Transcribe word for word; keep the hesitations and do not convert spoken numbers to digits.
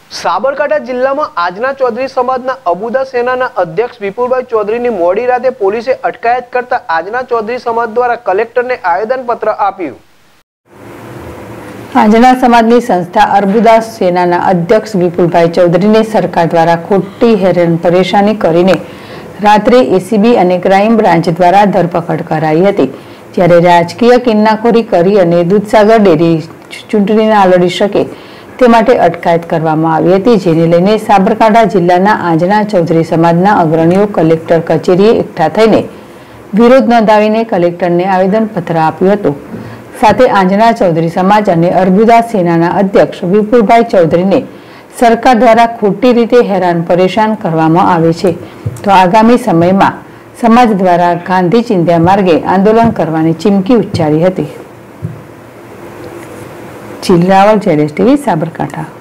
સાબરકાંઠા જિલ્લામાં આજના ચૌધરી સમાજના અબુદા સેનાના અધ્યક્ષ વિપુલભાઈ ચૌધરીની મોડી રાતે પોલીસે અટકાયત કરતા આજના ચૌધરી સમાજ દ્વારા કલેક્ટરને આવેદનપત્ર આપ્યું। આજના સમાજની સંસ્થા અબુદા સેનાના અધ્યક્ષ વિપુલભાઈ ચૌધરીને સરકાર દ્વારા ખોટી હેરાન પરેશાની કરીને રાત્રે એસીબી અને ક્રાઇમ બ્રાન્ચ દ્વારા ધરપકડ કરાઈ હતી। ત્યારે રાજકીય કિન્નાખોરી કરી અને દૂધસાગર ડેરી ચૂંટણી ના લડી શકે તે માટે અટકાયત કરવામાં આવી હતી, જેને લઈને સાબરકાંઠા જિલ્લાના આજના ચૌધરી સમાજના અગ્રણીઓ કલેક્ટર કચેરીએ એકઠા થઈને વિરોધ નોંધાવીને કલેક્ટરને આવેદનપત્ર આપ્યું હતું। સાથે આજના ચૌધરી સમાજ અને અબુદા સેનાના અધ્યક્ષ વિપુલભાઈ ચૌધરીને સરકાર દ્વારા ખોટી રીતે હેરાન પરેશાન કરવામાં આવે છે, તો આગામી સમયમાં સમાજ દ્વારા ગાંધી ચિંધ્યા માર્ગે આંદોલન કરવાની ચીમકી ઉચ્ચારી હતી। જિલ્લાવલ જેડેશ ટીવી સાબરકાંઠા।